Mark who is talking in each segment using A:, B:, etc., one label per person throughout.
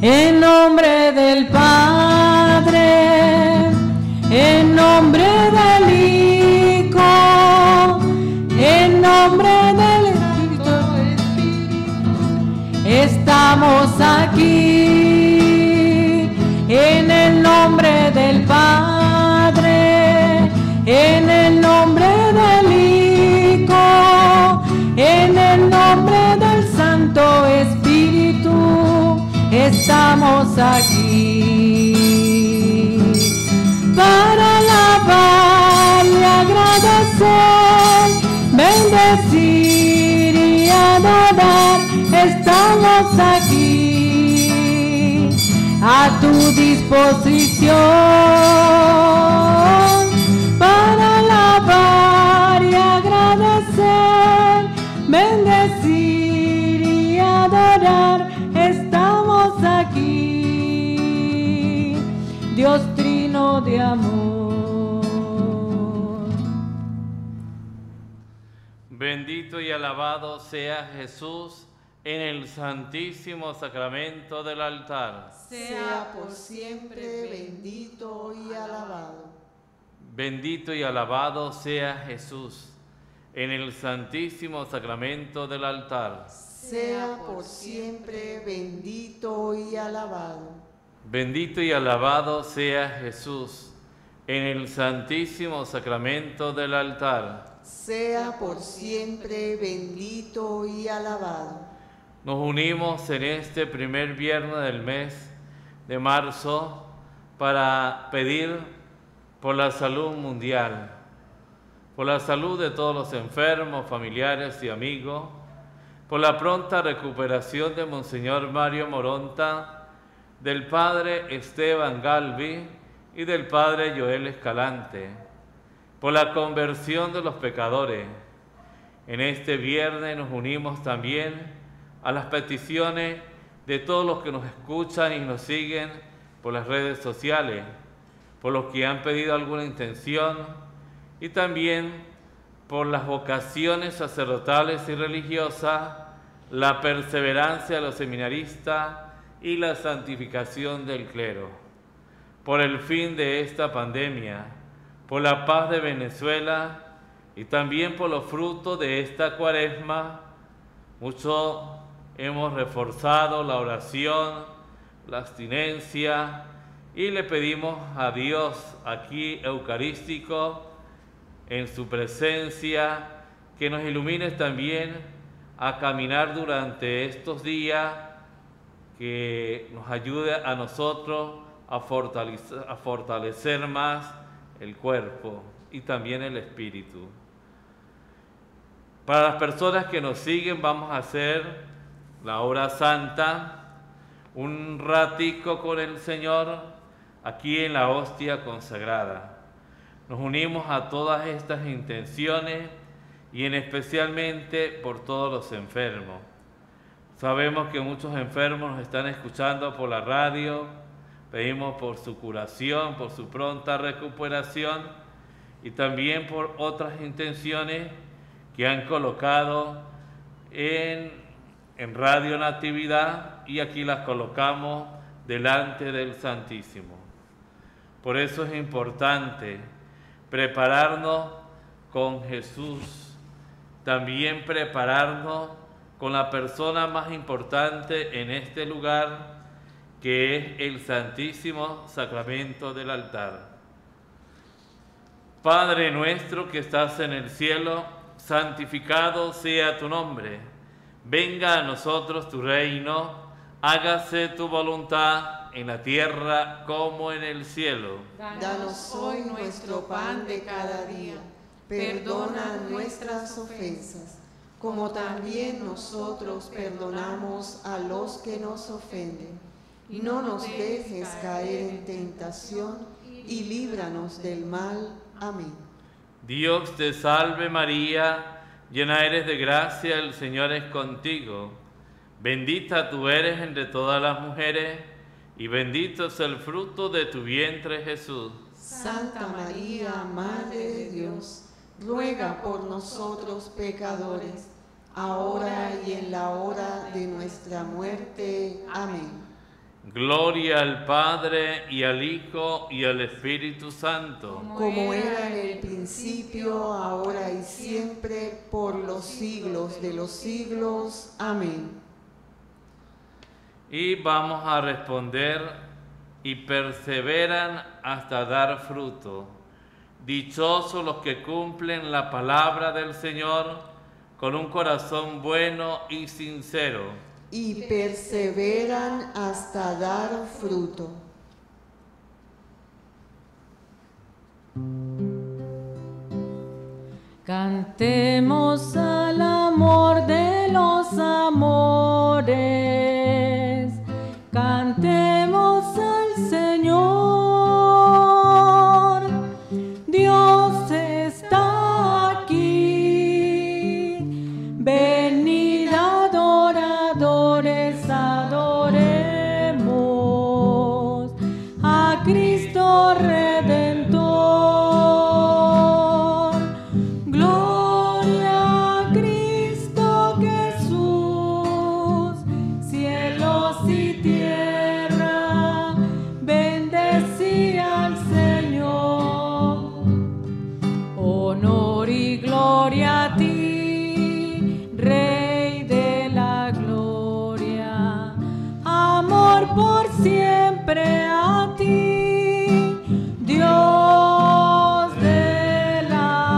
A: En nombre del Padre, en nombre del Hijo, en nombre del Espíritu, estamos aquí. En el nombre del Padre, en el nombre del Hijo, en el nombre del Santo Espíritu, estamos aquí para alabar y agradecer, bendecir y adorar. Estamos aquí a tu disposición para alabar y agradecer, bendecir y adorar. Estamos aquí, Dios Trino de amor.
B: Bendito y alabado sea Jesús en el santísimo sacramento del altar.
C: Sea por siempre bendito y alabado.
B: Bendito y alabado sea Jesús en el santísimo sacramento del altar.
C: Sea por siempre bendito y alabado.
B: Bendito y alabado sea Jesús en el santísimo sacramento del altar.
C: Sea por siempre bendito y alabado.
B: Nos unimos en este primer viernes del mes de marzo para pedir por la salud mundial, por la salud de todos los enfermos, familiares y amigos, por la pronta recuperación de Monseñor Mario Moronta, del Padre Esteban Galvi y del Padre Joel Escalante, por la conversión de los pecadores. En este viernes nos unimos también a las peticiones de todos los que nos escuchan y nos siguen por las redes sociales, por los que han pedido alguna intención y también por las vocaciones sacerdotales y religiosas, la perseverancia de los seminaristas y la santificación del clero, por el fin de esta pandemia, por la paz de Venezuela y también por los frutos de esta cuaresma. Mucho hemos reforzado la oración, la abstinencia y le pedimos a Dios aquí eucarístico, en su presencia, que nos ilumine también a caminar durante estos días, que nos ayude a nosotros a fortalecer más el cuerpo y también el espíritu. Para las personas que nos siguen, vamos a hacer la hora santa, un ratico con el Señor aquí en la hostia consagrada. Nos unimos a todas estas intenciones y especialmente por todos los enfermos. Sabemos que muchos enfermos nos están escuchando por la radio. Pedimos por su curación, por su pronta recuperación y también por otras intenciones que han colocado en Radio Natividad, y aquí las colocamos delante del Santísimo. Por eso es importante prepararnos con Jesús, también prepararnos con la persona más importante en este lugar, que es el Santísimo Sacramento del altar. Padre nuestro que estás en el cielo, santificado sea tu nombre. Venga a nosotros tu reino, hágase tu voluntad en la tierra como en el cielo.
C: Danos hoy nuestro pan de cada día. Perdona nuestras ofensas, como también nosotros perdonamos a los que nos ofenden. Y no nos dejes caer en tentación, y líbranos del mal. Amén.
B: Dios te salve María, llena eres de gracia, el Señor es contigo. Bendita tú eres entre todas las mujeres, y bendito es el fruto de tu vientre, Jesús.
C: Santa María, Madre de Dios, ruega por nosotros pecadores, ahora y en la hora de nuestra muerte. Amén.
B: Gloria al Padre, y al Hijo, y al Espíritu Santo.
C: Como era en el principio, ahora y siempre, por los siglos de los siglos. Amén.
B: Y vamos a responder: y perseveran hasta dar fruto. Dichosos los que cumplen la palabra del Señor con un corazón bueno y sincero.
C: Y perseveran hasta dar fruto.
A: Cantemos al amor de los amores, cantemos al Señor. Dios está aquí, venid adoradores, adoremos a Cristo Redentor. Gloria a Cristo Jesús, cielos y tierra, bendecí al Señor. Honor y gloria a ti, Rey de la gloria, amor por siempre a ti, Dios del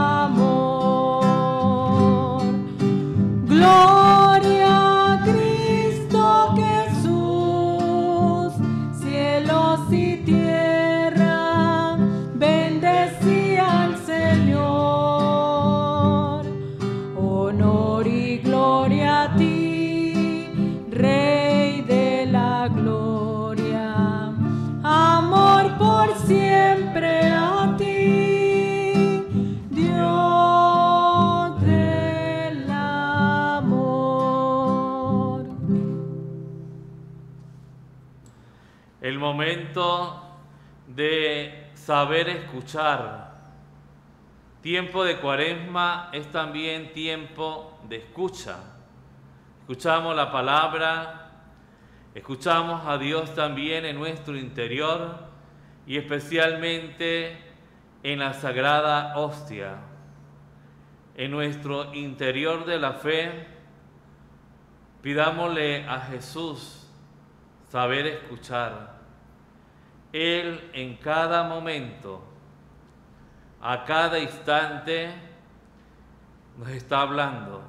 A: amor. Gloria a Cristo Jesús, cielos y tierra, bendecí al Señor. Honor y gloria a ti, Rey de la gloria, amor por siempre a ti, Dios del amor.
B: El momento de saber escuchar. Tiempo de Cuaresma es también tiempo de escucha. Escuchamos la palabra, escuchamos a Dios también en nuestro interior y especialmente en la Sagrada Hostia. En nuestro interior de la fe, pidámosle a Jesús saber escuchar. Él en cada momento, a cada instante, nos está hablando.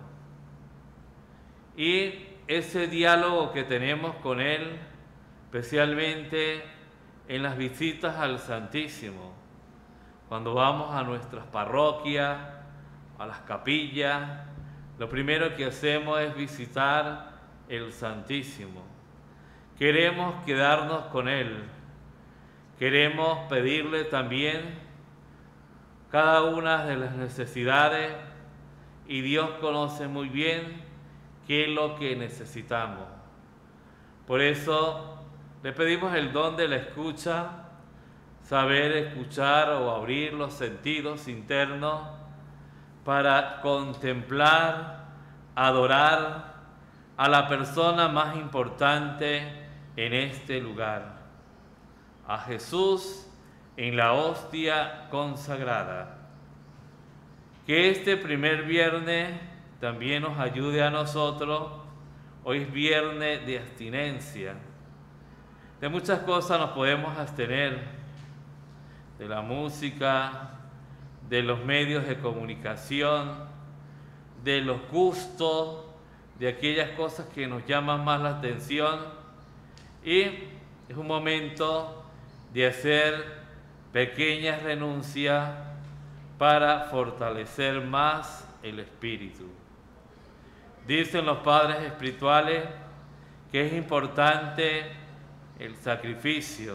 B: Y ese diálogo que tenemos con Él, especialmente en las visitas al Santísimo, cuando vamos a nuestras parroquias, a las capillas, lo primero que hacemos es visitar el Santísimo. Queremos quedarnos con Él, queremos pedirle también cada una de las necesidades, y Dios conoce muy bien qué es lo que necesitamos. Por eso le pedimos el don de la escucha, saber escuchar o abrir los sentidos internos para contemplar, adorar a la persona más importante en este lugar, a Jesús en la hostia consagrada. Que este primer viernes también nos ayude a nosotros. Hoy es viernes de abstinencia. De muchas cosas nos podemos abstener, de la música, de los medios de comunicación, de los gustos, de aquellas cosas que nos llaman más la atención, y es un momento de hacer pequeñas renuncias para fortalecer más el espíritu. Dicen los padres espirituales que es importante el sacrificio,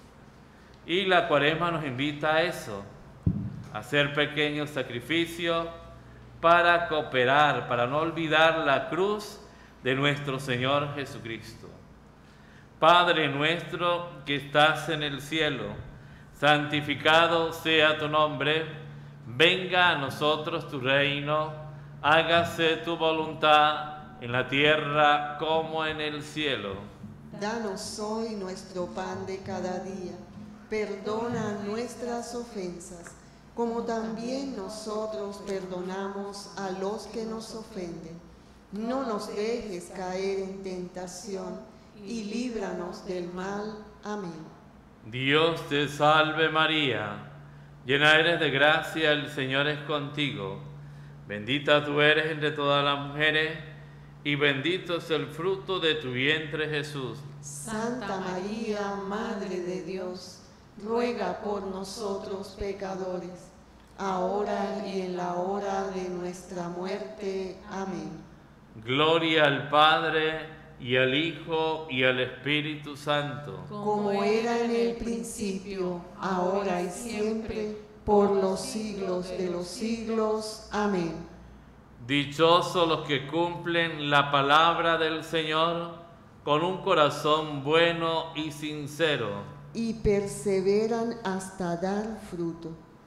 B: y la Cuaresma nos invita a eso, a hacer pequeños sacrificios para cooperar, para no olvidar la cruz de nuestro Señor Jesucristo. Padre nuestro que estás en el cielo, santificado sea tu nombre, venga a nosotros tu reino, hágase tu voluntad en la tierra como en el cielo.
C: Danos hoy nuestro pan de cada día. Perdona nuestras ofensas, como también nosotros perdonamos a los que nos ofenden. No nos dejes caer en tentación y líbranos del mal. Amén.
B: Dios te salve María, llena eres de gracia, el Señor es contigo. Bendita tú eres entre todas las mujeres, y bendito es el fruto de tu vientre, Jesús.
C: Santa María, Madre de Dios, ruega por nosotros pecadores, ahora y en la hora de nuestra muerte. Amén.
B: Gloria al Padre, y al Hijo, y al Espíritu Santo.
C: Como era en el principio, ahora y siempre, por los siglos de los siglos. Amén.
B: Dichosos los que cumplen la palabra del Señor con un corazón bueno y sincero.
C: Y perseveran hasta dar fruto.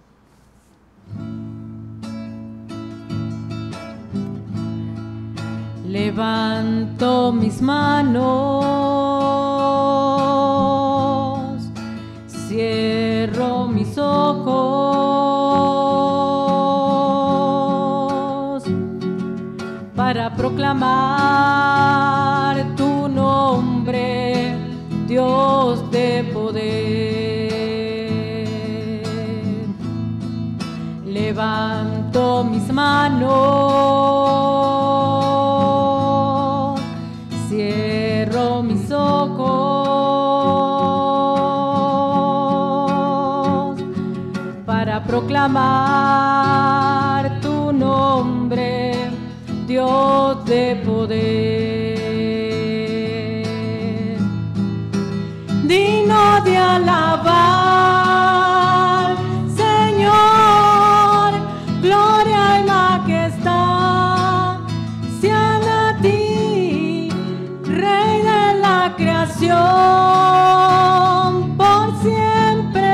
A: Levanto mis manos, cierro mis ojos para proclamar tu nombre, Dios de poder. Levanto mis manos, cierro mis ojos para proclamar tu nombre, Dios de poder. Digno de alabar, Señor, gloria y majestad sean a ti, Rey de la creación, por siempre.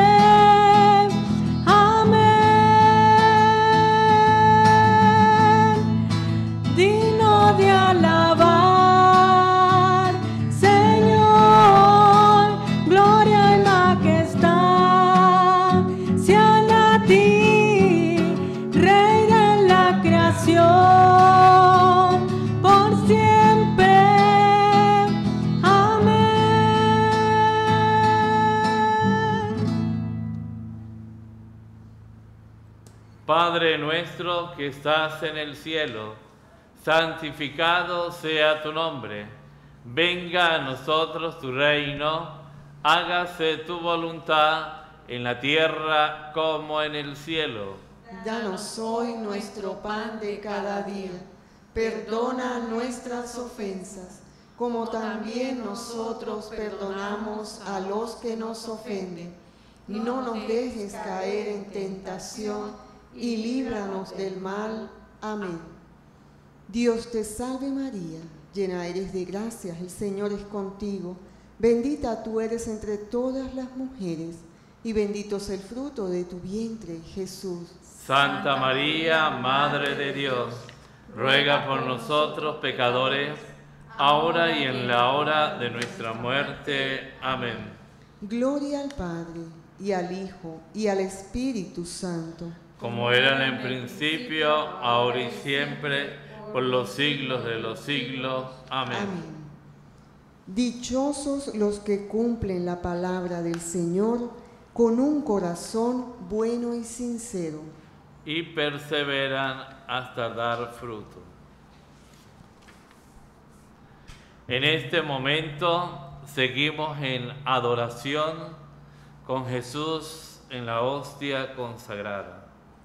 A: Amén. Digno de alabar, Señor, gloria y majestad sean a ti, Rey de la creación, por siempre. Amén.
B: Padre nuestro que estás en el cielo, santificado sea tu nombre. Venga a nosotros tu reino, hágase tu voluntad en la tierra como en el cielo.
C: Danos hoy nuestro pan de cada día. Perdona nuestras ofensas, como también nosotros perdonamos a los que nos ofenden. Y no nos dejes caer en tentación, y líbranos del mal. Amén. Dios te salve María, llena eres de gracia, el Señor es contigo. Bendita tú eres entre todas las mujeres, y bendito es el fruto de tu vientre, Jesús.
B: Santa María, Madre de Dios, ruega por nosotros pecadores, ahora y en la hora de nuestra muerte. Amén.
C: Gloria al Padre, y al Hijo, y al Espíritu Santo.
B: Como era en el principio, ahora y siempre, por los siglos de los siglos. Amén.
C: Amén. Dichosos los que cumplen la palabra del Señor con un corazón bueno y sincero.
B: Y perseveran hasta dar fruto. En este momento seguimos en adoración con Jesús en la hostia consagrada.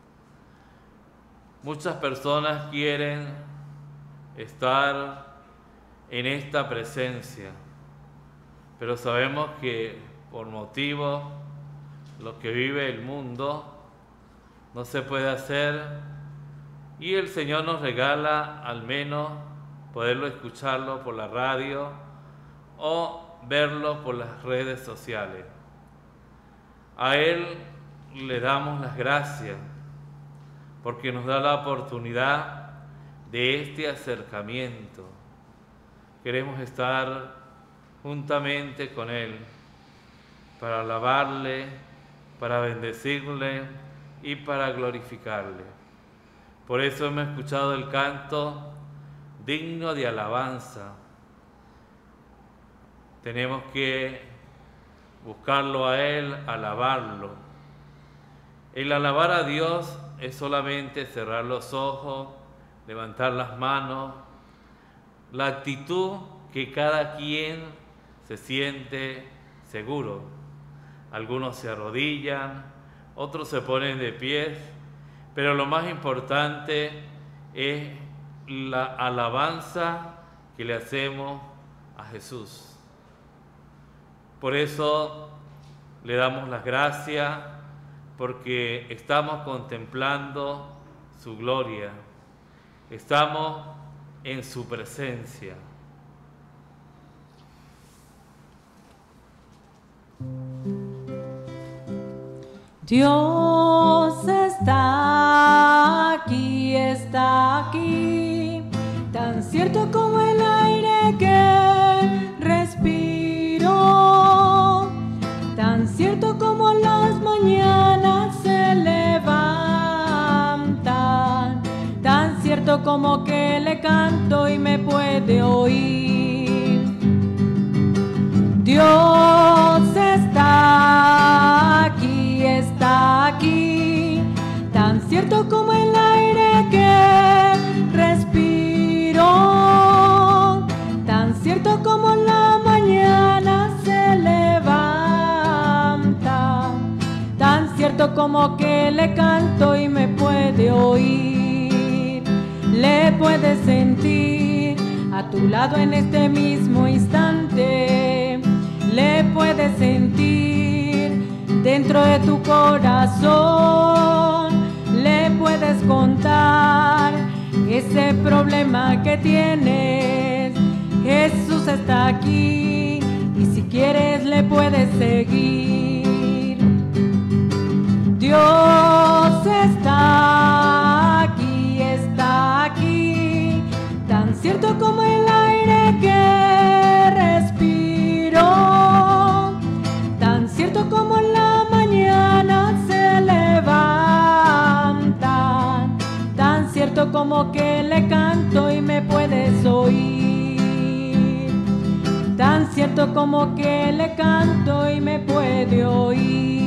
B: Muchas personas quieren estar en esta presencia, pero sabemos que por motivos lo que vive el mundo no se puede hacer, y el Señor nos regala al menos poderlo escucharlo por la radio o verlo por las redes sociales. A Él le damos las gracias porque nos da la oportunidad de este acercamiento. Queremos estar juntamente con Él, para alabarle, para bendecirle y para glorificarle. Por eso hemos escuchado el canto digno de alabanza. Tenemos que buscarlo a Él, alabarlo. El alabar a Dios es solamente cerrar los ojos, levantar las manos, la actitud que cada quien se siente seguro. Algunos se arrodillan, otros se ponen de pies, pero lo más importante es la alabanza que le hacemos a Jesús. Por eso le damos las gracias, porque estamos contemplando su gloria, estamos en su presencia.
A: Dios está aquí, tan cierto como el aire que respiro, tan cierto como las mañanas se levantan, tan cierto como que le canto y me puede oír. Dios está aquí, tan cierto como el aire que respiro, tan cierto como la mañana se levanta, tan cierto como que le canto y me puede oír. Le puedes sentir a tu lado en este mismo instante, le puedes sentir dentro de tu corazón, le puedes contar ese problema que tienes. Jesús está aquí y si quieres le puedes seguir. Dios está aquí, tan cierto como el aire que respiro, tan cierto como la mañana se levanta, tan cierto como que le canto y me puedes oír, tan cierto como que le canto y me puede oír.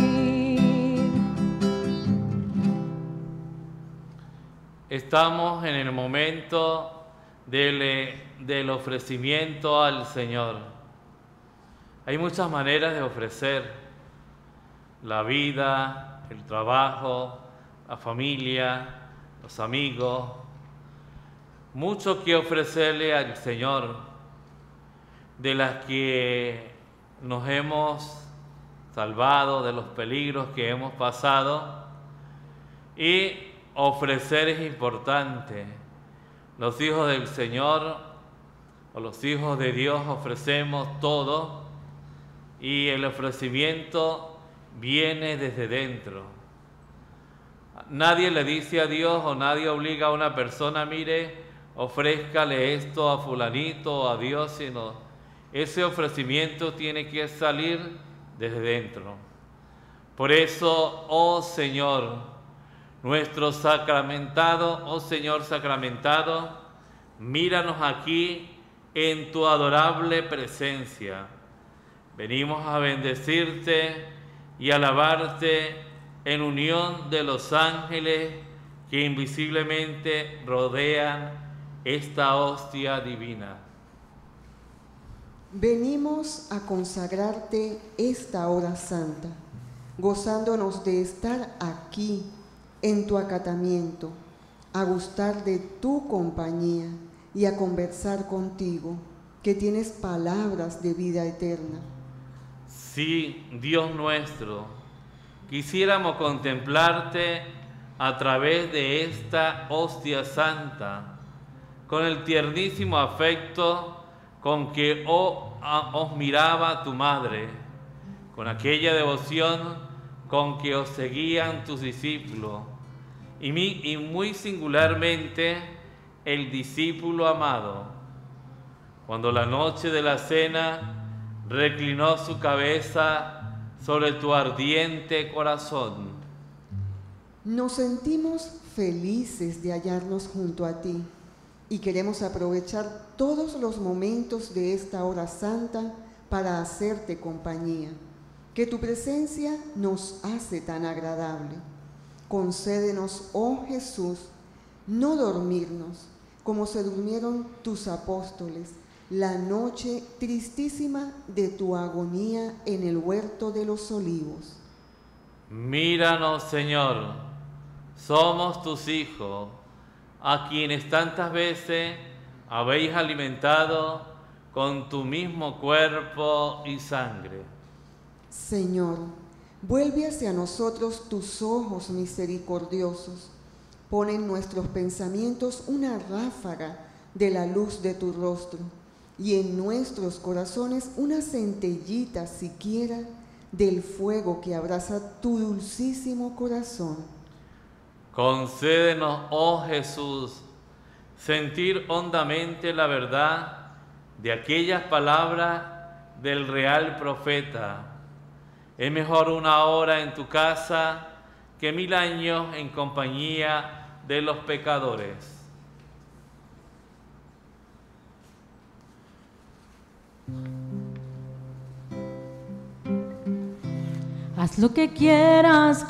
B: Estamos en el momento del ofrecimiento al Señor. Hay muchas maneras de ofrecer la vida, el trabajo, la familia, los amigos. Mucho que ofrecerle al Señor, de las que nos hemos salvado, de los peligros que hemos pasado. Y ofrecer es importante. Los hijos del Señor o los hijos de Dios ofrecemos todo y el ofrecimiento viene desde dentro. Nadie le dice a Dios o nadie obliga a una persona, mire, ofrézcale esto a fulanito o a Dios, sino ese ofrecimiento tiene que salir desde dentro. Por eso, oh Señor, nuestro sacramentado, oh Señor sacramentado, míranos aquí en tu adorable presencia. Venimos a bendecirte y alabarte en unión de los ángeles que invisiblemente rodean esta hostia divina.
C: Venimos a consagrarte esta hora santa, gozándonos de estar aquí en tu acatamiento, a gustar de tu compañía y a conversar contigo, que tienes palabras de vida eterna.
B: Sí, Dios nuestro, quisiéramos contemplarte a través de esta hostia santa, con el tiernísimo afecto con que os miraba tu madre, con aquella devoción con que os seguían tus discípulos, y muy singularmente el discípulo amado. cuando la noche de la cena reclinó su cabeza sobre tu ardiente corazón.
C: Nos sentimos felices de hallarnos junto a ti y queremos aprovechar todos los momentos de esta hora santa para hacerte compañía, que tu presencia nos hace tan agradable. Concédenos, oh Jesús, no dormirnos como se durmieron tus apóstoles la noche tristísima de tu agonía en el huerto de los olivos.
B: Míranos, Señor, somos tus hijos, a quienes tantas veces habéis alimentado con tu mismo cuerpo y sangre.
C: Señor, vuelve hacia nosotros tus ojos misericordiosos. Pon en nuestros pensamientos una ráfaga de la luz de tu rostro y en nuestros corazones una centellita siquiera del fuego que abraza tu dulcísimo corazón.
B: Concédenos, oh Jesús, sentir hondamente la verdad de aquellas palabras del real profeta. Es mejor una hora en tu casa que 1000 años en compañía de los pecadores.
A: Haz lo que quieras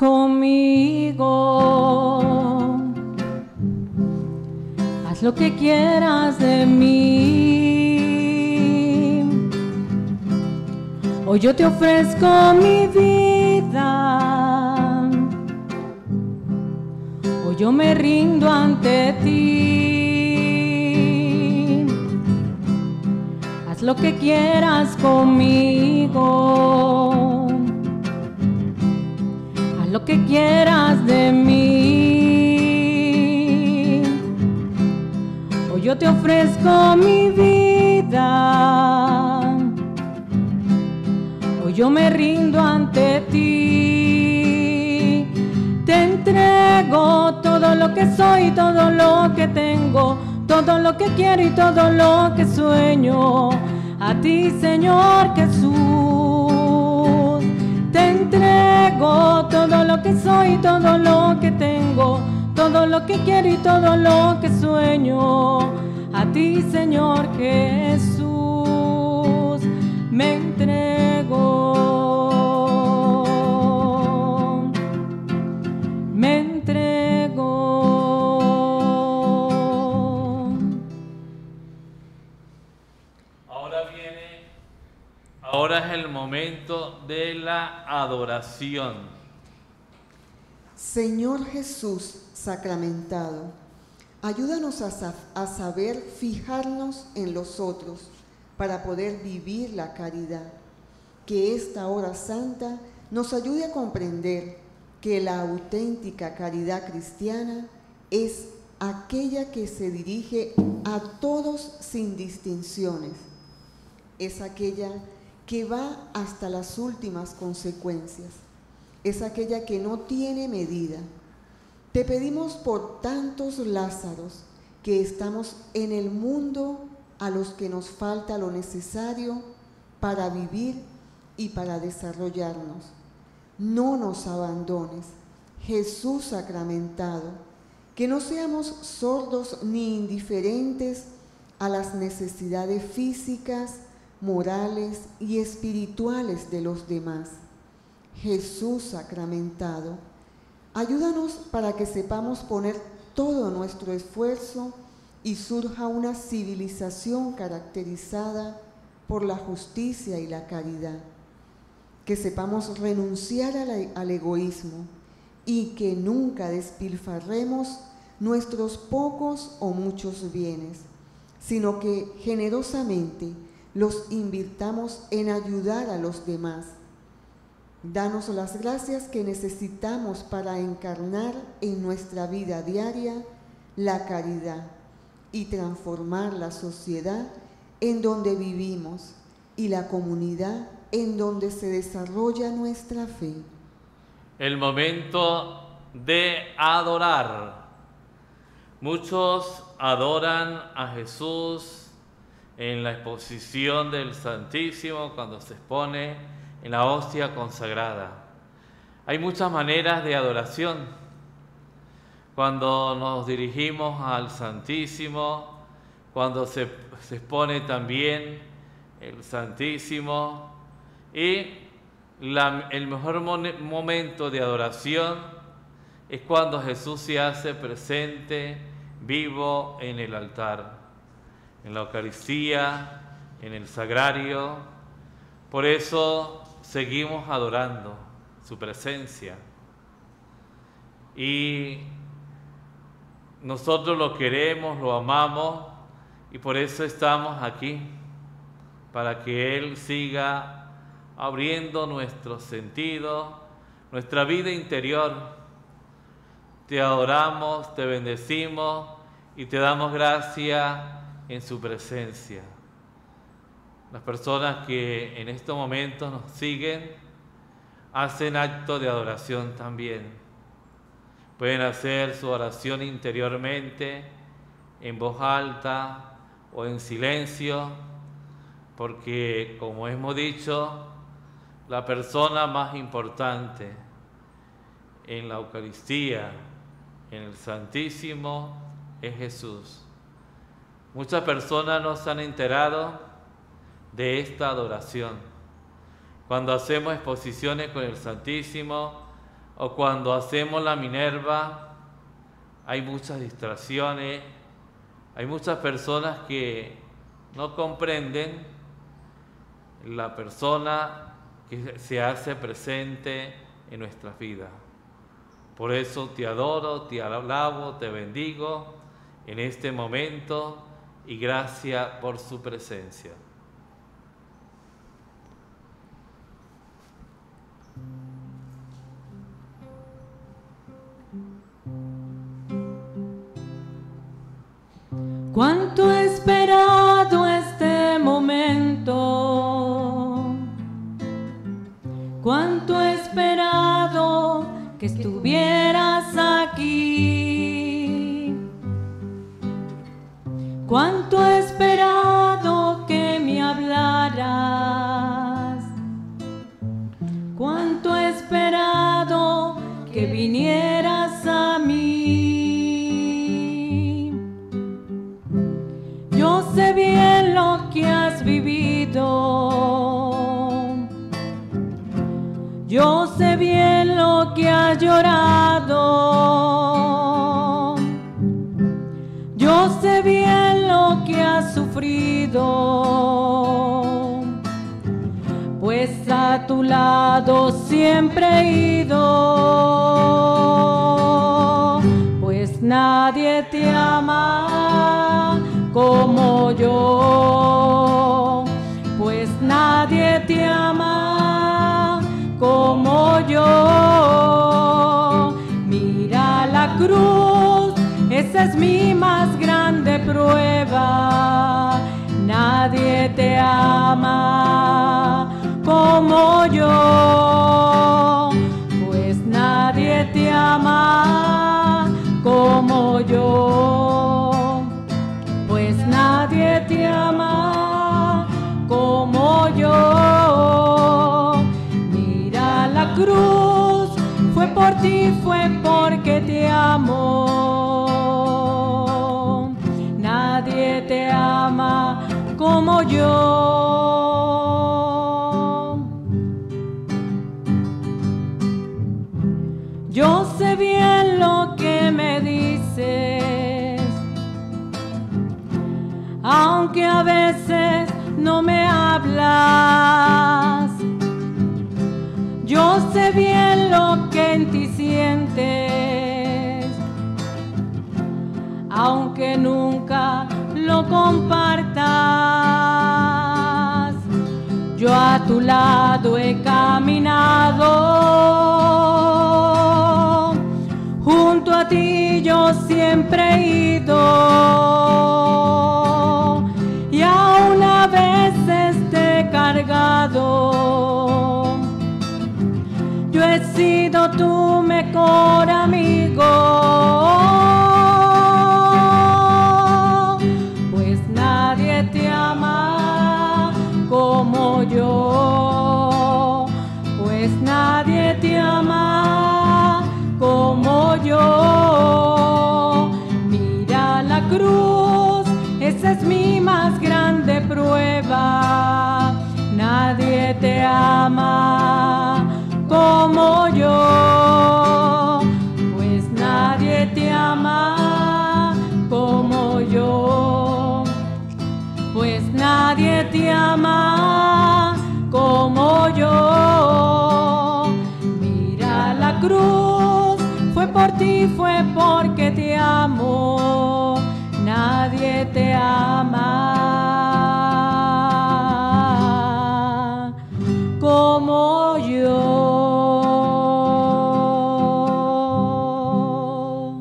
A: conmigo, haz lo que quieras de mí. Hoy yo te ofrezco mi vida, hoy yo me rindo ante ti. Haz lo que quieras conmigo, haz lo que quieras de mí. Hoy yo te ofrezco mi vida, hoy yo me rindo ante ti. Te entrego todo lo que soy, todo lo que tengo, todo lo que quiero y todo lo que sueño. A ti, Señor Jesús, te entrego todo lo que soy, todo lo que tengo, todo lo que quiero y todo lo que sueño. A ti, Señor Jesús, me entrego, me entrego.
B: Ahora es el momento de la adoración.
C: Señor Jesús sacramentado, ayúdanos a saber fijarnos en los otros para poder vivir la caridad. Que esta hora santa nos ayude a comprender que la auténtica caridad cristiana es aquella que se dirige a todos sin distinciones. Es aquella que va hasta las últimas consecuencias. Es aquella que no tiene medida. Te pedimos por tantos Lázaros que estamos en el mundo, a los que nos falta lo necesario para vivir y para desarrollarnos. No nos abandones, Jesús sacramentado, que no seamos sordos ni indiferentes a las necesidades físicas, morales y espirituales de los demás. Jesús sacramentado, ayúdanos para que sepamos poner todo nuestro esfuerzo y surja una civilización caracterizada por la justicia y la caridad. Que sepamos renunciar al egoísmo y que nunca despilfarremos nuestros pocos o muchos bienes, sino que generosamente los invirtamos en ayudar a los demás. Danos las gracias que necesitamos para encarnar en nuestra vida diaria la caridad y transformar la sociedad en donde vivimos y la comunidad en donde se desarrolla nuestra fe.
B: El momento de adorar. Muchos adoran a Jesús en la exposición del Santísimo, cuando se expone en la hostia consagrada. Hay muchas maneras de adoración. Cuando nos dirigimos al Santísimo, cuando se expone también el Santísimo, y el mejor momento de adoración es cuando Jesús se hace presente, vivo en el altar, en la Eucaristía, en el sagrario. Por eso seguimos adorando su presencia. Y nosotros lo queremos, lo amamos, y por eso estamos aquí, para que Él siga abriendo nuestros sentidos, nuestra vida interior. Te adoramos, te bendecimos y te damos gracia en su presencia. Las personas que en estos momentos nos siguen hacen acto de adoración también. Pueden hacer su oración interiormente, en voz alta o en silencio, porque, como hemos dicho, la persona más importante en la Eucaristía, en el Santísimo, es Jesús. Muchas personas no se han enterado de esta adoración. Cuando hacemos exposiciones con el Santísimo o cuando hacemos la Minerva, hay muchas distracciones, hay muchas personas que no comprenden la persona que se hace presente en nuestras vidas. Por eso te adoro, te alabo, te bendigo en este momento y gracias por su presencia.
A: Cuánto he esperado este momento, cuánto he esperado que estuvieras aquí, cuánto he esperado que me hablaras, cuánto he esperado que vinieras a mí. Yo sé bien lo que has vivido, yo sé bien lo que has llorado, yo sé bien lo que has sufrido, pues a tu lado siempre he ido, pues nadie te ama como yo, pues nadie te ama como yo. Mira la cruz, esa es mi más grande prueba. Nadie te ama como yo, pues nadie te ama como yo, pues nadie te ama como yo. Mira la cruz, fue por ti, fue porque te amo. Nadie te ama como yo. Yo sé bien lo que me dices, aunque a veces no me hablas. Yo sé bien lo que en ti sientes, aunque nunca lo compartas. Yo a tu lado he caminado, junto a ti yo siempre he ido, y aún a veces te he cargado. Yo he sido tu mejor amigo, pues nadie te ama cruz, esa es mi más grande prueba. Nadie te ama como yo, pues nadie te ama como yo, pues nadie te ama como yo. Mira la cruz, fue por ti, fue porque te amo. Nadie te ama como yo.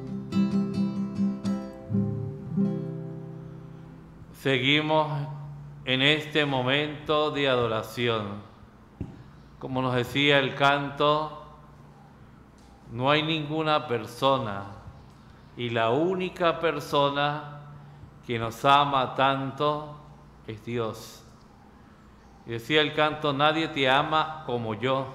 B: Seguimos en este momento de adoración. Como nos decía el canto, no hay ninguna persona, y la única persona que nos ama tanto es Dios. Y decía el canto, nadie te ama como yo.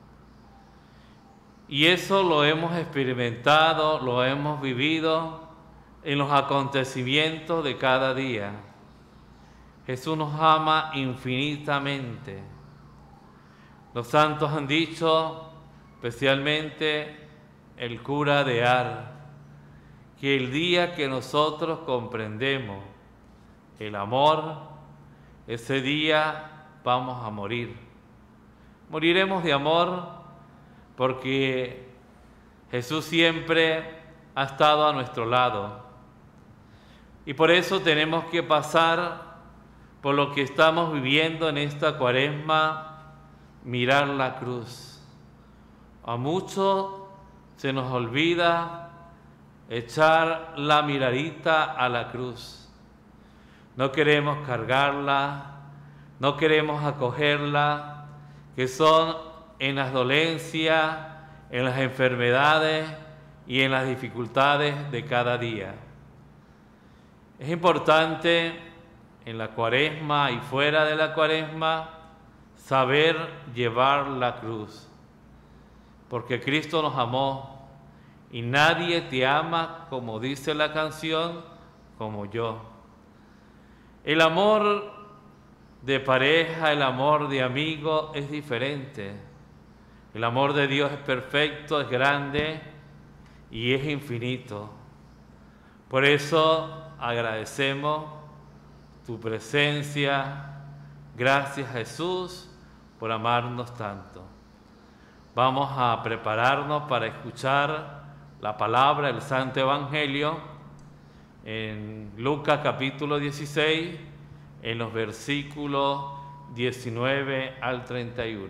B: Y eso lo hemos experimentado, lo hemos vivido en los acontecimientos de cada día. Jesús nos ama infinitamente. Los santos han dicho, especialmente el cura de Ars, que el día que nosotros comprendemos el amor, ese día vamos a morir. Moriremos de amor porque Jesús siempre ha estado a nuestro lado. Y por eso tenemos que pasar por lo que estamos viviendo en esta Cuaresma, mirar la cruz. A muchos se nos olvida echar la miradita a la cruz. No queremos cargarla, no queremos acogerla, que son en las dolencias, en las enfermedades y en las dificultades de cada día. Es importante en la Cuaresma y fuera de la Cuaresma saber llevar la cruz, porque Cristo nos amó. Y nadie te ama, como dice la canción, como yo. El amor de pareja, el amor de amigo es diferente. El amor de Dios es perfecto, es grande y es infinito. Por eso agradecemos tu presencia. Gracias, Jesús, por amarnos tanto. Vamos a prepararnos para escuchar la palabra del Santo Evangelio en Lucas capítulo 16, en los versículos 19 al 31.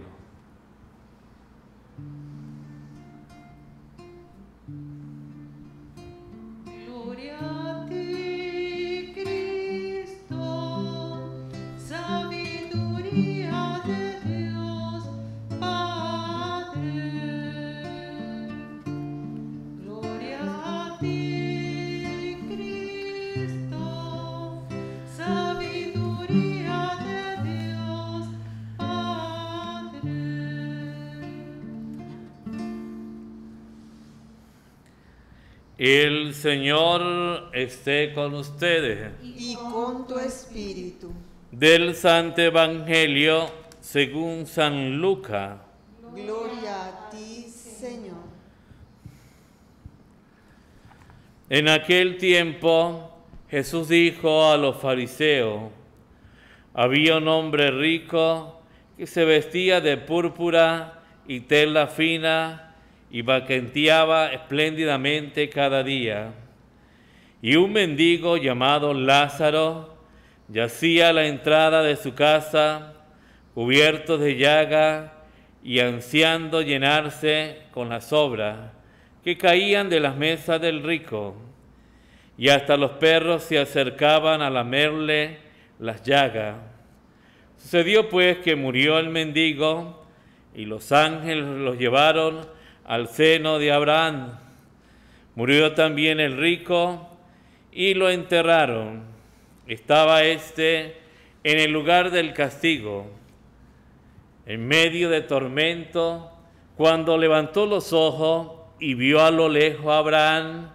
A: Gloria a ti, Cristo, sabiduría de Dios Padre. Gloria a ti, Cristo, sabiduría de Dios Padre.
B: El Señor esté con ustedes.
C: Y con tu espíritu.
B: Del Santo Evangelio según San Lucas.
C: Gloria a ti, Señor.
B: En aquel tiempo Jesús dijo a los fariseos: había un hombre rico que se vestía de púrpura y tela fina y banqueteaba espléndidamente cada día. Y un mendigo llamado Lázaro yacía a la entrada de su casa, cubierto de llaga y ansiando llenarse con las sobras que caían de las mesas del rico. Y hasta los perros se acercaban a lamerle las llagas. Sucedió pues que murió el mendigo y los ángeles los llevaron al seno de Abraham. Murió también el rico y lo enterraron. Estaba éste en el lugar del castigo, en medio de tormento, cuando levantó los ojos y vio a lo lejos a Abraham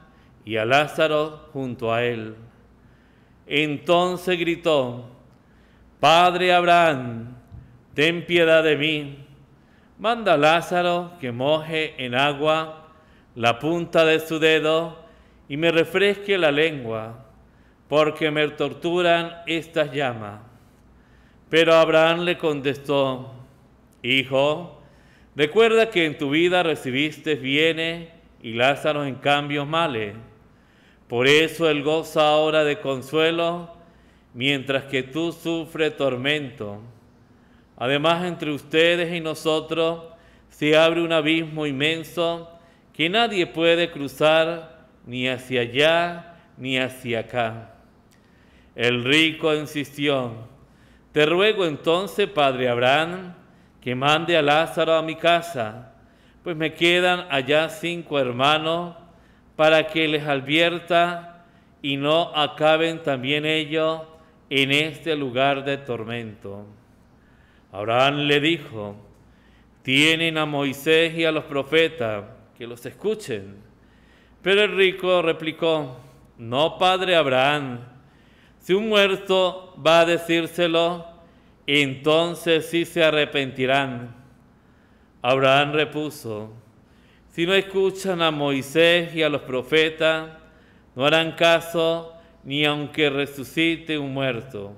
B: y a Lázaro junto a él. Entonces gritó: Padre Abraham, ten piedad de mí. Manda a Lázaro que moje en agua la punta de su dedo y me refresque la lengua, porque me torturan estas llamas. Pero Abraham le contestó: Hijo, recuerda que en tu vida recibiste bienes y Lázaro en cambio males. Por eso él goza ahora de consuelo, mientras que tú sufres tormento. Además, entre ustedes y nosotros se abre un abismo inmenso que nadie puede cruzar ni hacia allá ni hacia acá. El rico insistió: Te ruego entonces, padre Abraham, que mande a Lázaro a mi casa, pues me quedan allá 5 hermanos, para que les advierta y no acaben también ellos en este lugar de tormento. Abraham le dijo: Tienen a Moisés y a los profetas, que los escuchen. Pero el rico replicó: No, padre Abraham, si un muerto va a decírselo, entonces sí se arrepentirán. Abraham repuso: Si no escuchan a Moisés y a los profetas, no harán caso ni aunque resucite un muerto.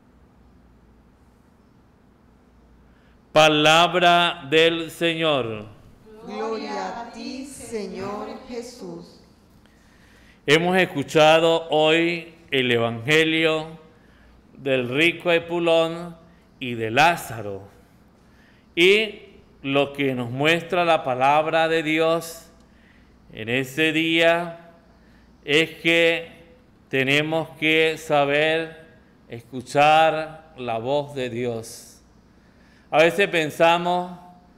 B: Palabra del Señor.
C: Gloria a ti, Señor Jesús.
B: Hemos escuchado hoy el Evangelio del rico Epulón y de Lázaro. Y lo que nos muestra la palabra de Dios en ese día es que tenemos que saber escuchar la voz de Dios. A veces pensamos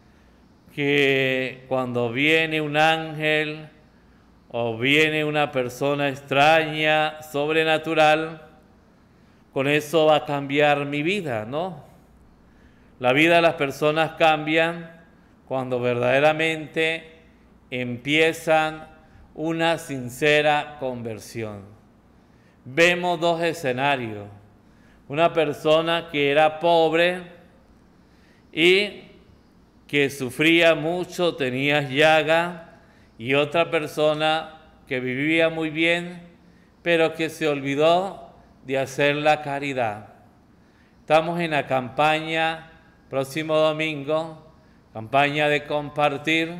B: que cuando viene un ángel o viene una persona extraña, sobrenatural, con eso va a cambiar mi vida, ¿no? La vida de las personas cambian cuando verdaderamente empiezan una sincera conversión. Vemos 2 escenarios. Una persona que era pobre y que sufría mucho, tenía llaga, y otra persona que vivía muy bien, pero que se olvidó de hacer la caridad. Estamos en la campaña, próximo domingo, campaña de compartir,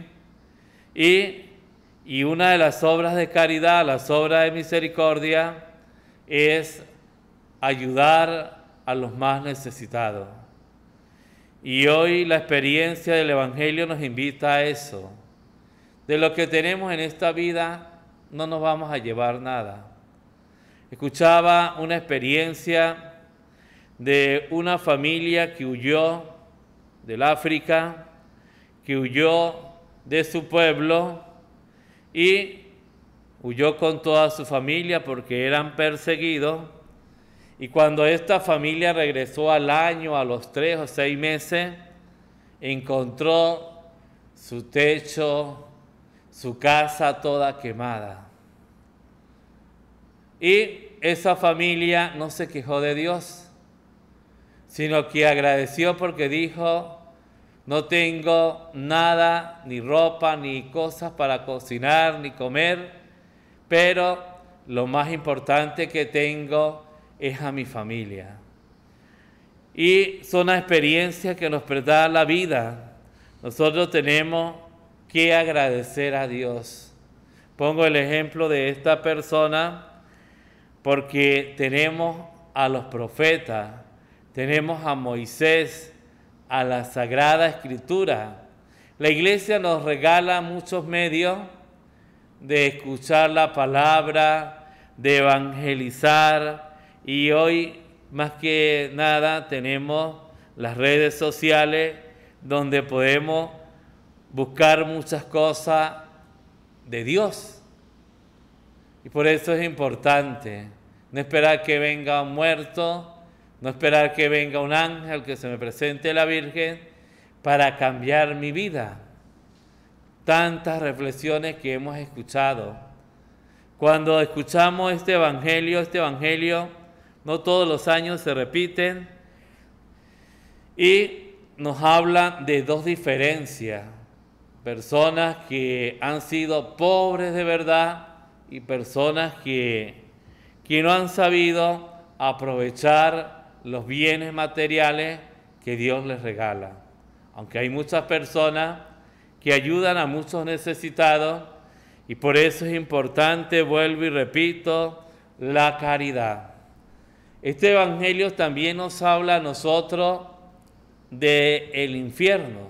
B: y una de las obras de caridad, las obras de misericordia, es ayudar a los más necesitados. Y hoy la experiencia del Evangelio nos invita a eso. De lo que tenemos en esta vida no nos vamos a llevar nada. Escuchaba una experiencia de una familia que huyó del África, que huyó de su pueblo y huyó con toda su familia porque eran perseguidos. Y cuando esta familia regresó al año, a los 3 o 6 meses, encontró su techo, su casa toda quemada. Y esa familia no se quejó de Dios, sino que agradeció porque dijo: no tengo nada, ni ropa, ni cosas para cocinar, ni comer, pero lo más importante que tengo es a mi familia. Y son las experiencias que nos da la vida. Nosotros tenemos que agradecer a Dios. Pongo el ejemplo de esta persona porque tenemos a los profetas, tenemos a Moisés, a la Sagrada Escritura. La Iglesia nos regala muchos medios de escuchar la palabra, de evangelizar, y hoy más que nada tenemos las redes sociales donde podemos buscar muchas cosas de Dios. Y por eso es importante no esperar que venga un muerto, no esperar que venga un ángel, que se me presente la Virgen para cambiar mi vida. Tantas reflexiones que hemos escuchado. Cuando escuchamos este evangelio no todos los años se repiten y nos habla de dos diferencias. Personas que han sido pobres de verdad y personas que no han sabido aprovechar los bienes materiales que Dios les regala. Aunque hay muchas personas que ayudan a muchos necesitados y por eso es importante, vuelvo y repito, la caridad. Este evangelio también nos habla a nosotros del infierno.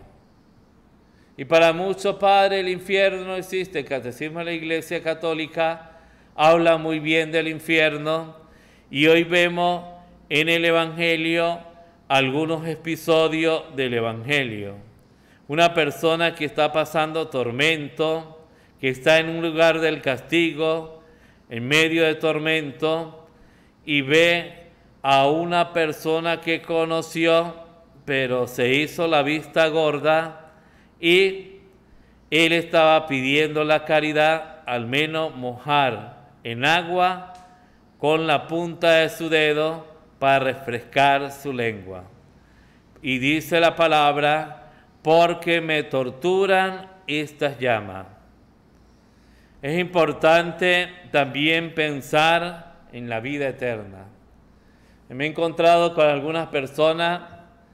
B: Y para muchos padres el infierno no existe. El Catecismo de la Iglesia Católica habla muy bien del infierno y hoy vemos en el evangelio algunos episodios del evangelio. Una persona que está pasando tormento, que está en un lugar del castigo, en medio de tormento, y ve a una persona que conoció, pero se hizo la vista gorda, y él estaba pidiendo la caridad, al menos mojar en agua con la punta de su dedo para refrescar su lengua. Y dice la palabra, porque me torturan estas llamas. Es importante también pensar en la vida eterna. Me he encontrado con algunas personas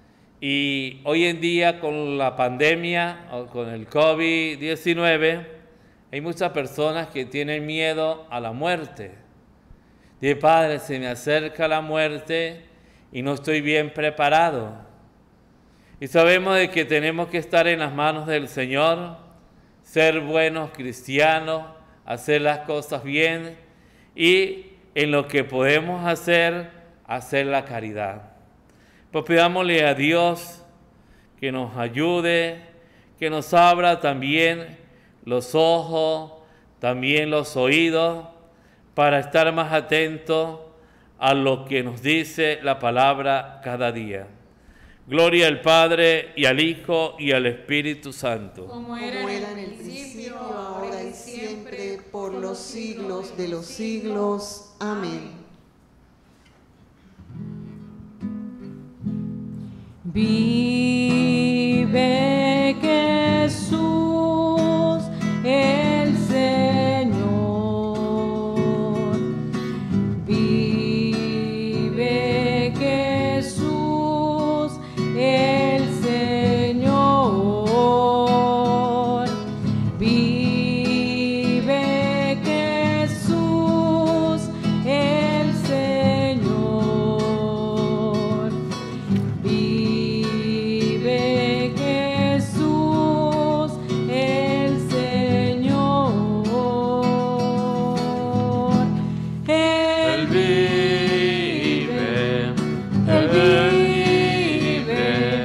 B: y hoy en día con la pandemia o con el COVID-19 hay muchas personas que tienen miedo a la muerte. Dice, Padre, se me acerca la muerte y no estoy bien preparado. Y sabemos de que tenemos que estar en las manos del Señor, ser buenos cristianos, hacer las cosas bien y en lo que podemos hacer la caridad. Pues pidámosle a Dios que nos ayude, que nos abra también los ojos, también los oídos, para estar más atentos a lo que nos dice la palabra cada día. Gloria al Padre, y al Hijo, y al Espíritu Santo.
C: Como era en el principio, ahora y siempre, por los siglos de los siglos. Amén.
A: Vive Jesús, el Señor. Vive Jesús, el Señor. Vive Jesús, el Señor. Vive Jesús, el Señor. Él vive, Él vive,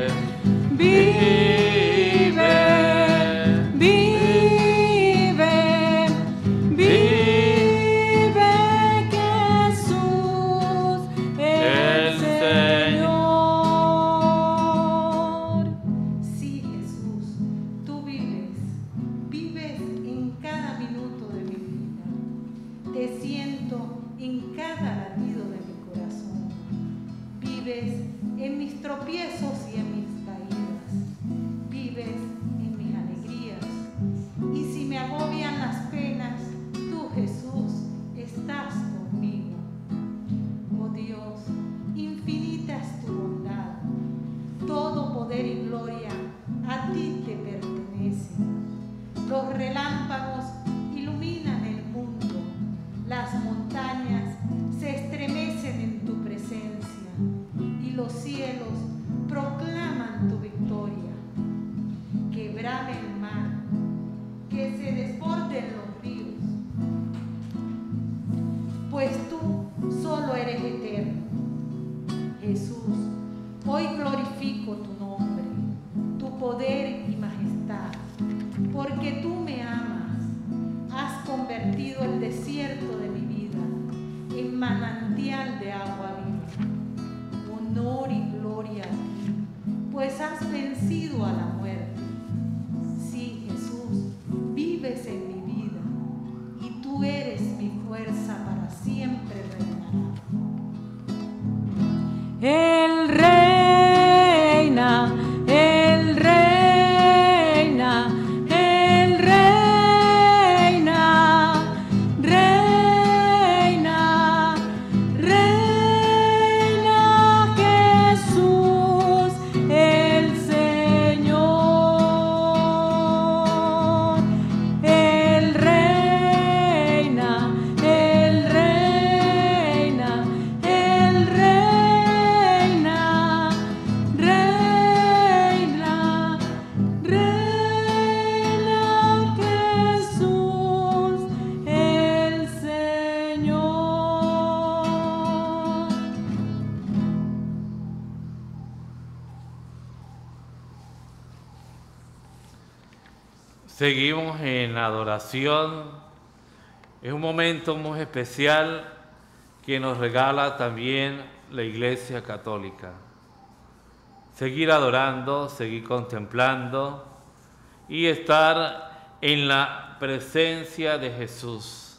A: vive, vive, vive Jesús, el Señor. Sí, Jesús, tú vives en cada minuto de mi vida. Te siento en cada latido de mi corazón. Vives en mis tropiezos y en mis caídas. Vives en mis alegrías. Y si me agobian las penas, tú, Jesús, estás conmigo. Oh Dios, infinita es tu bondad. Todo poder y gloria a ti te pertenece. Los relámpagos iluminan el mundo. Las montañas se estremecen en tu presencia y los cielos proclaman tu victoria. Que brame el mar, que se desborden los ríos, pues tú solo eres eterno. Jesús, hoy glorifico tu nombre, tu poder y majestad, porque tú me amas. Has convertido el desierto de mi vida en manantial de agua viva. Honor y gloria a ti, pues has vencido a la muerte. Sí, Jesús, vives en mi vida y tú eres mi fuerza. Él reina, Él reina, Él reina, reina, reina Jesús, el Señor. Él reina, Él reina, Él reina, reina, reina Jesús, el Señor.
B: Seguimos en adoración. Es un momento muy especial que nos regala también la Iglesia Católica. Seguir adorando, seguir contemplando y estar en la presencia de Jesús.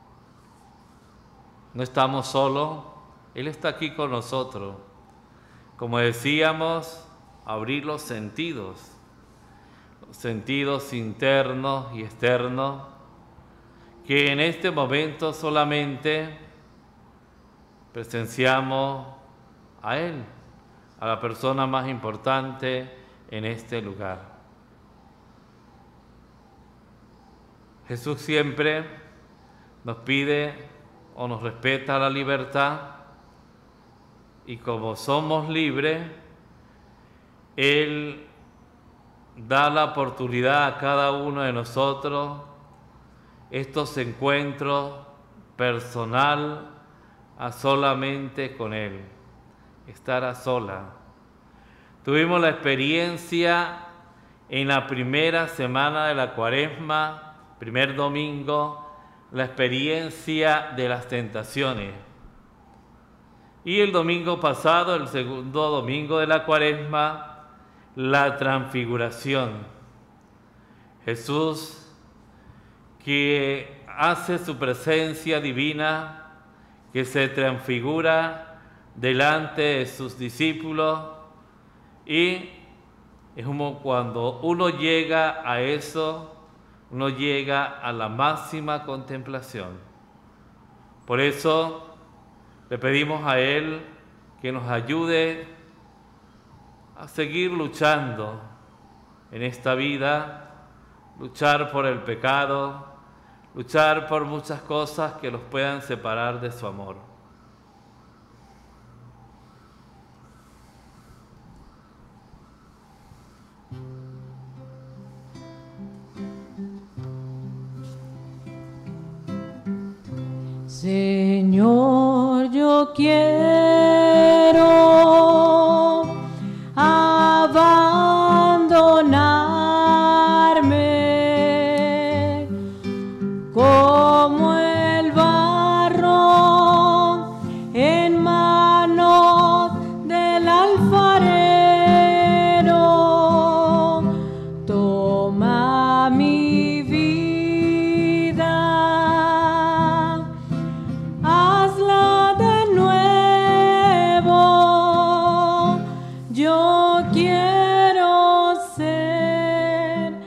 B: No estamos solos, Él está aquí con nosotros. Como decíamos, abrir los sentidos internos y externos, que en este momento solamente presenciamos a Él, a la persona más importante en este lugar. Jesús siempre nos pide o nos respeta la libertad, y como somos libres, Él da la oportunidad a cada uno de nosotros estos encuentros personal a solamente con Él, estar a sola. Tuvimos la experiencia en la primera semana de la Cuaresma, primer domingo, la experiencia de las tentaciones. Y el domingo pasado, el segundo domingo de la Cuaresma, la transfiguración. Jesús, que hace su presencia divina, que se transfigura delante de sus discípulos, y es como cuando uno llega a eso, uno llega a la máxima contemplación. Por eso le pedimos a Él que nos ayude a seguir luchando en esta vida, luchar por el pecado, luchar por muchas cosas que los puedan separar de su amor.
A: Señor, yo quiero abandonarme como el barro en manos del alfarero. Toma mi vida, hazla de nuevo. Yo quiero ser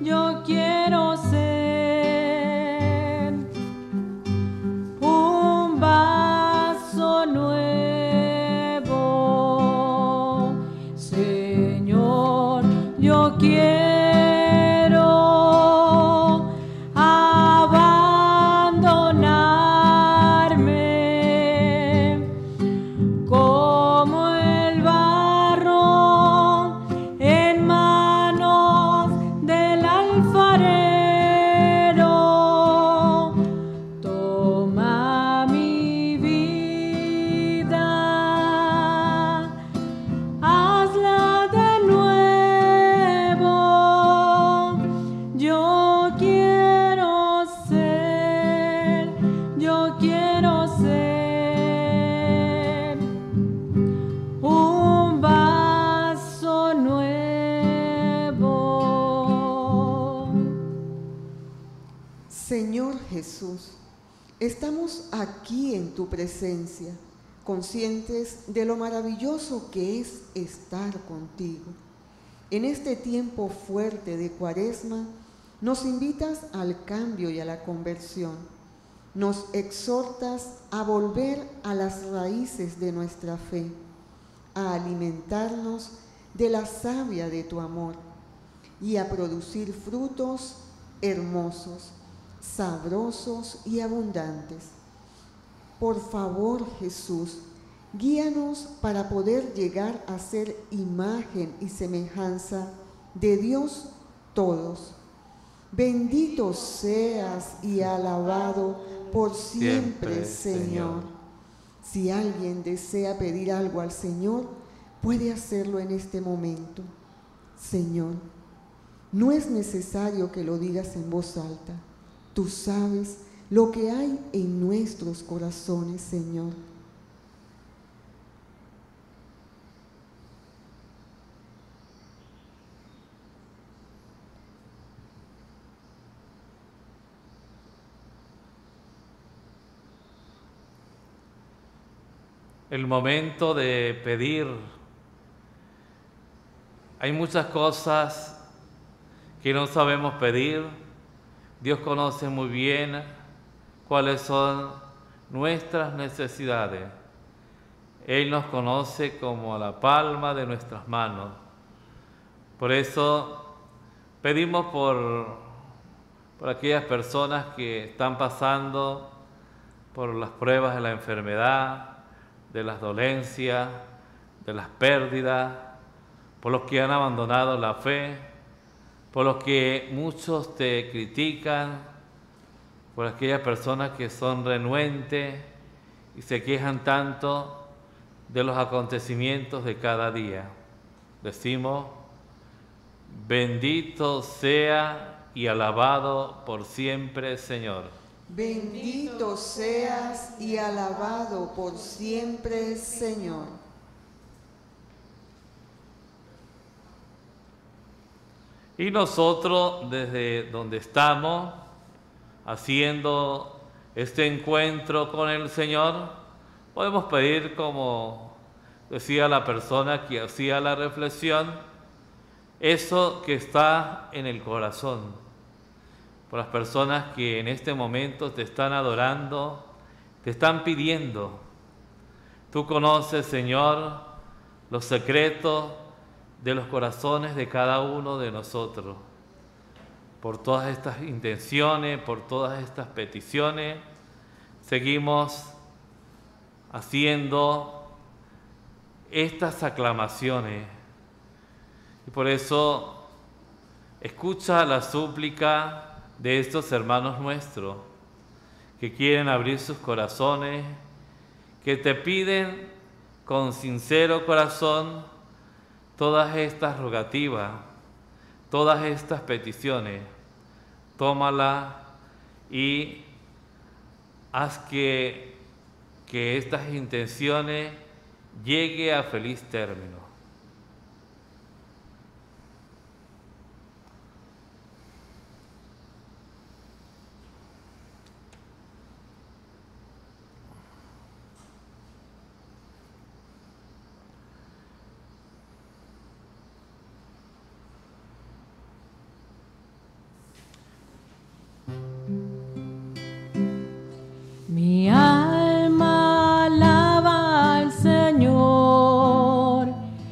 A: un vaso nuevo. Señor, yo quiero abandonarme como el barro en manos del alfarero. Toma mi vida, hazla de nuevo. Yo quiero ser un vaso nuevo.
C: Señor Jesús, estamos aquí en tu presencia conscientes de lo maravilloso que es estar contigo. En este tiempo fuerte de Cuaresma, nos invitas al cambio y a la conversión. Nos exhortas a volver a las raíces de nuestra fe, a alimentarnos de la savia de tu amor y a producir frutos hermosos, sabrosos y abundantes. Por favor, Jesús, guíanos para poder llegar a ser imagen y semejanza de Dios todos. Bendito seas y alabado por siempre, Señor. Si alguien desea pedir algo al Señor, puede hacerlo en este momento. Señor, no es necesario que lo digas en voz alta. Tú sabes lo que hay en nuestros corazones, Señor.
B: El momento de pedir. Hay muchas cosas que no sabemos pedir. Dios conoce muy bien cuáles son nuestras necesidades. Él nos conoce como a la palma de nuestras manos. Por eso pedimos por aquellas personas que están pasando por las pruebas de la enfermedad, de las dolencias, de las pérdidas, por los que han abandonado la fe, por los que muchos te critican, por aquellas personas que son renuentes y se quejan tanto de los acontecimientos de cada día. Decimos, bendito sea y alabado por siempre, Señor.
C: Bendito seas y alabado por siempre, Señor.
B: Y nosotros, desde donde estamos, haciendo este encuentro con el Señor, podemos pedir, como decía la persona que hacía la reflexión, eso que está en el corazón. Por las personas que en este momento te están adorando, te están pidiendo. Tú conoces, Señor, los secretos de los corazones de cada uno de nosotros. Por todas estas intenciones, por todas estas peticiones, seguimos haciendo estas aclamaciones. Y por eso, escucha la súplica de estos hermanos nuestros que quieren abrir sus corazones, que te piden con sincero corazón todas estas rogativas, todas estas peticiones. Tómala y haz que estas intenciones lleguen a feliz término.
A: Mi alma alaba al Señor,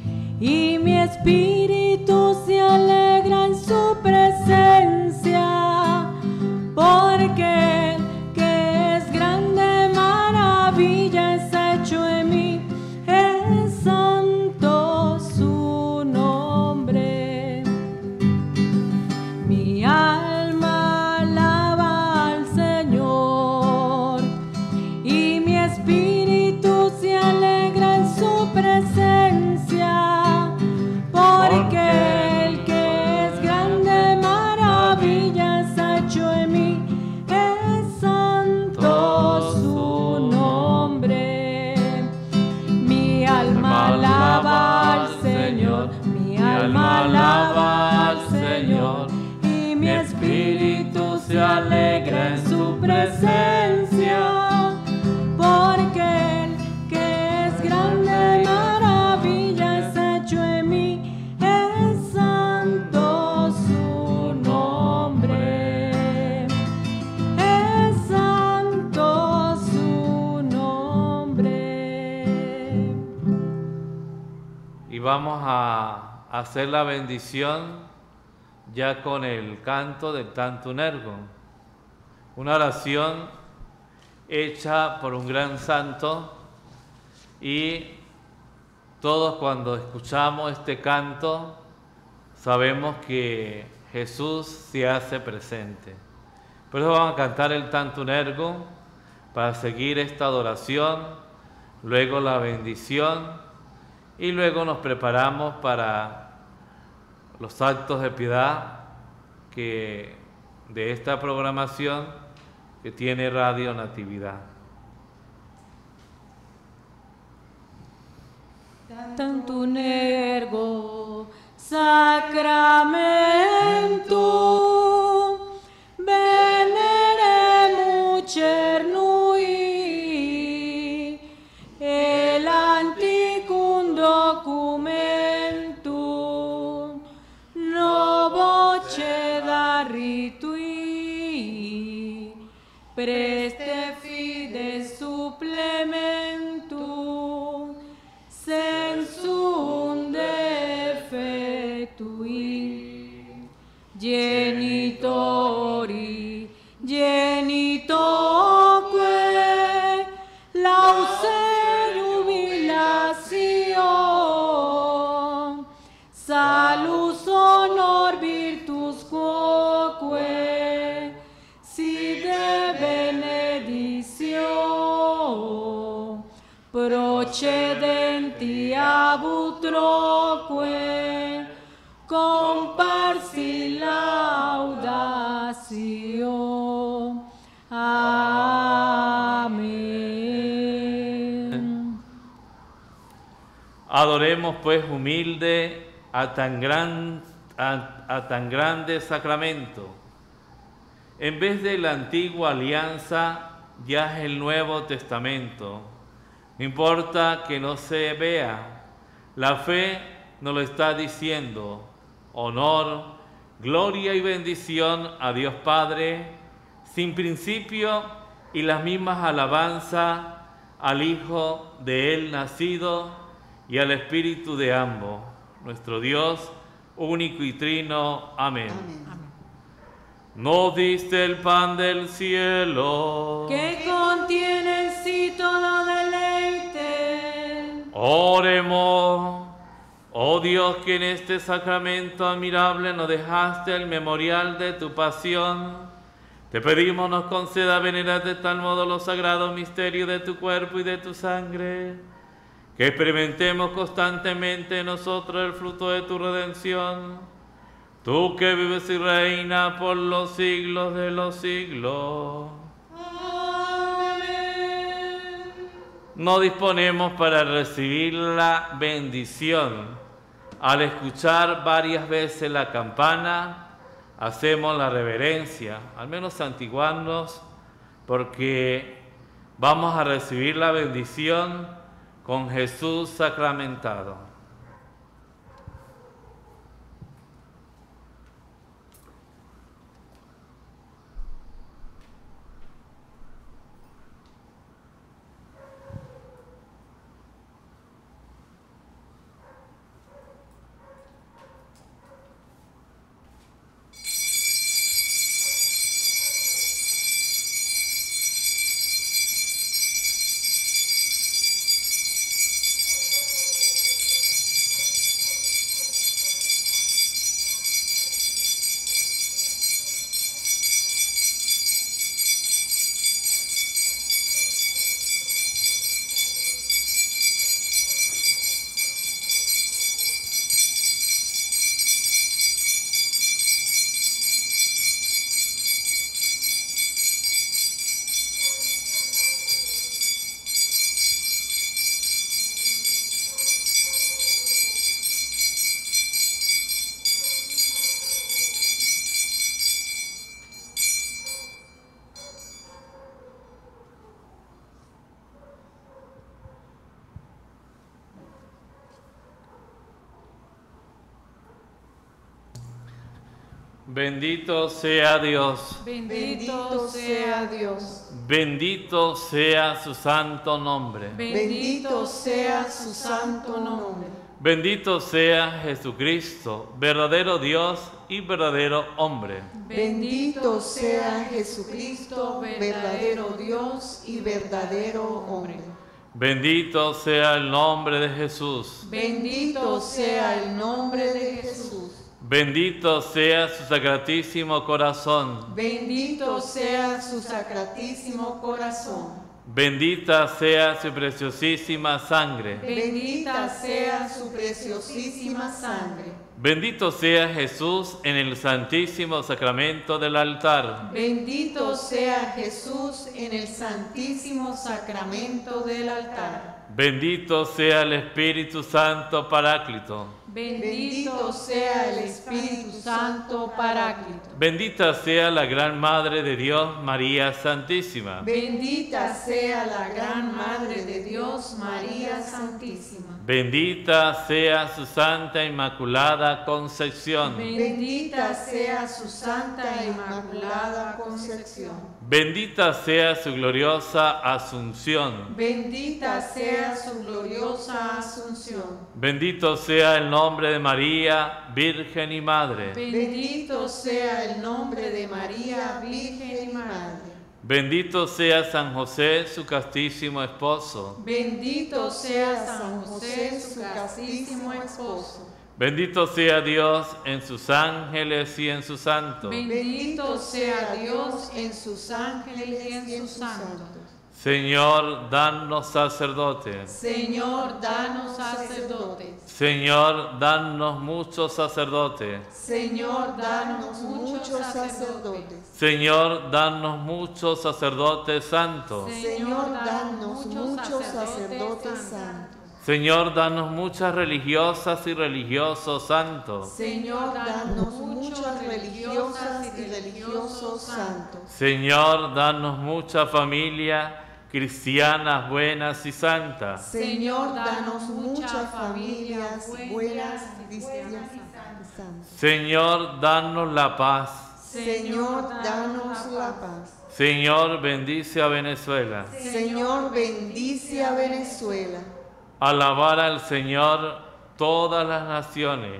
B: vamos a hacer la bendición ya con el canto del Tantum Ergo, una oración hecha por un gran santo, y todos cuando escuchamos este canto sabemos que Jesús se hace presente. Por eso vamos a cantar el Tantum Ergo para seguir esta adoración, luego la bendición y luego nos preparamos para los actos de piedad de esta programación que tiene Radio Natividad.
A: Tantum Ergo Sacramentum veneremur cernui el anticum documentum novoce darritui preste fides supplementum sensum defettui genitori genitoque lause jubilatio salus honor virtus quoque si de benedictio procedenti ab utroque comparsi laudatio. Amén.
B: Adoremos pues humilde a tan grande sacramento. En vez de la antigua alianza, ya es el Nuevo Testamento. No importa que no se vea, la fe nos lo está diciendo. Honor, gloria y bendición a Dios Padre, sin principio, y las mismas alabanzas al Hijo de Él nacido y al Espíritu de ambos, nuestro Dios único y trino. Amén.
C: Amén.
B: Nos diste el pan del cielo,
A: Que contiene en sí todo deleite.
B: oremos. Oh Dios, que en este sacramento admirable nos dejaste el memorial de tu pasión, te pedimos nos conceda venerar de tal modo los sagrados misterios de tu cuerpo y de tu sangre, que experimentemos constantemente en nosotros el fruto de tu redención. Tú que vives y reinas por los siglos de los siglos.
A: Amén.
B: Nos disponemos para recibir la bendición. Al escuchar varias veces la campana, hacemos la reverencia, al menos santiguarnos, porque vamos a recibir la bendición con Jesús sacramentado. Bendito sea Dios.
C: Bendito sea Dios.
B: Bendito sea su santo nombre.
C: Bendito sea su santo nombre.
B: Bendito sea Jesucristo, verdadero Dios y verdadero hombre.
C: Bendito sea Jesucristo, verdadero Dios y verdadero hombre.
B: Bendito sea el nombre de Jesús.
C: Bendito sea el nombre de Jesús.
B: Bendito sea su sacratísimo corazón.
C: Bendito sea su sacratísimo corazón.
B: Bendita sea su preciosísima sangre.
C: Bendita sea su preciosísima sangre.
B: Bendito sea Jesús en el santísimo sacramento del altar.
C: Bendito sea Jesús en el santísimo sacramento del altar.
B: Bendito sea el Espíritu Santo Paráclito.
C: Bendito sea el Espíritu Santo Paráclito.
B: Bendita sea la Gran Madre de Dios, María Santísima.
C: Bendita sea la Gran Madre de Dios, María Santísima.
B: Bendita sea su Santa Inmaculada Concepción.
C: Bendita sea su Santa Inmaculada Concepción.
B: Bendita sea su gloriosa Asunción.
C: Bendita sea su gloriosa Asunción.
B: Bendito sea el nombre de María, Virgen y Madre.
C: Bendito sea el nombre de María, Virgen y Madre.
B: Bendito sea San José, su castísimo esposo.
C: Bendito sea San José, su castísimo esposo.
B: Bendito sea Dios en sus ángeles y en sus santos.
C: Bendito sea Dios en sus ángeles y en sus santos.
B: Señor, danos sacerdotes.
C: Señor, danos sacerdotes.
B: Señor, danos muchos sacerdotes.
C: Señor, danos muchos sacerdotes.
B: Señor, danos muchos sacerdotes santos.
C: Señor, danos muchos sacerdotes santos.
B: Señor, danos muchas religiosas y religiosos santos.
C: Señor, danos muchas religiosas y religiosos santos.
B: Señor, danos mucha familia cristianas buenas y santas.
C: Señor, danos muchas familias buenas, cristianas y santas.
B: Señor, danos la paz.
C: Señor, danos la paz.
B: Señor, bendice a Venezuela.
C: Señor, bendice a Venezuela.
B: Alabar al Señor todas las naciones,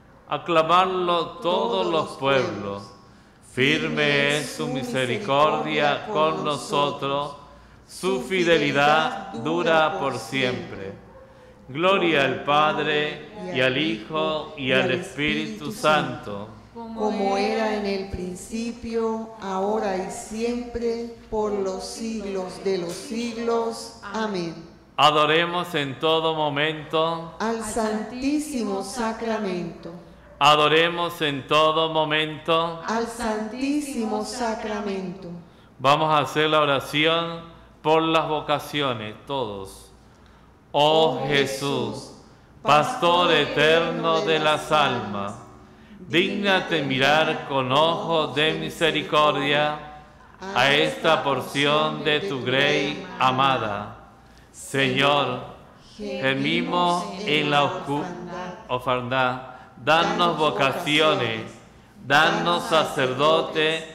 B: aclamarlo todos los pueblos. Firme es su misericordia con nosotros, su fidelidad dura por siempre. Gloria al Padre, y al Hijo, y al Espíritu Santo.
C: Como era en el principio, ahora y siempre, por los siglos de los siglos. Amén.
B: Adoremos en todo momento
C: al Santísimo Sacramento.
B: Adoremos en todo momento
C: al Santísimo Sacramento.
B: Vamos a hacer la oración por las vocaciones, todos. Oh Jesús, Pastor eterno de las almas, dígnate mirar con ojos de misericordia a esta porción de tu grey amada. Señor, gemimos en la orfandad, danos vocaciones, danos sacerdotes,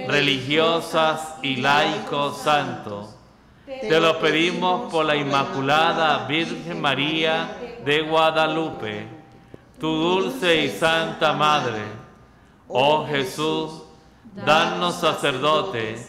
B: religiosas y laicos santos. Te lo pedimos por la Inmaculada Virgen María de Guadalupe, tu dulce y santa Madre. Oh Jesús, danos sacerdotes,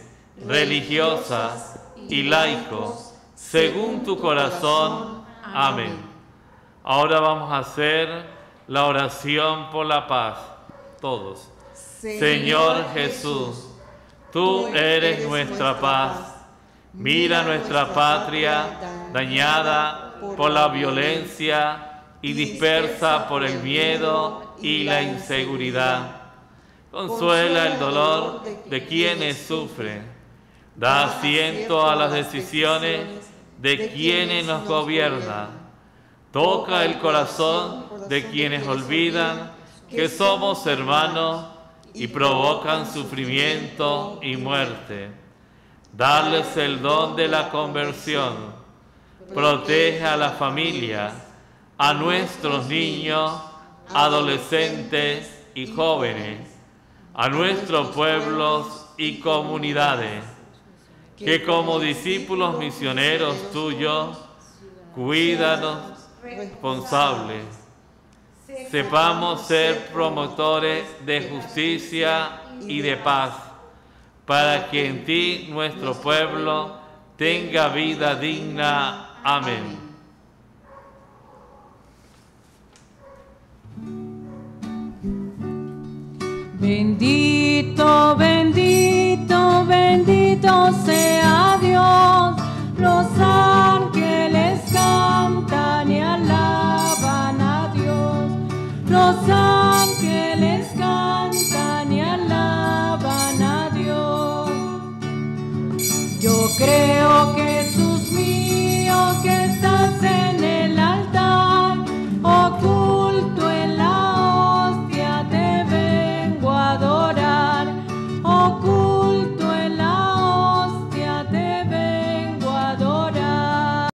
B: religiosas y laicos, según tu corazón. Amén. Ahora vamos a hacer la oración por la paz. Todos. Señor Jesús, tú eres nuestra paz. Mira nuestra patria dañada por la violencia y dispersa por el miedo y la inseguridad. Consuela el dolor de quienes sufren. Da asiento a las decisiones de quienes nos gobiernan. Toca el corazón de quienes olvidan que somos hermanos y provocan sufrimiento y muerte. Darles el don de la conversión. Protege a la familia, a nuestros niños, adolescentes y jóvenes. a nuestros pueblos y comunidades, que como discípulos misioneros tuyos, cuídanos responsables. Sepamos ser promotores de justicia y de paz, para que en ti nuestro pueblo tenga vida digna. Amén.
A: Bendito, bendito, bendito sea Dios. Los ángeles cantan y alaban a Dios. Los ángeles cantan y alaban a Dios. Yo creo que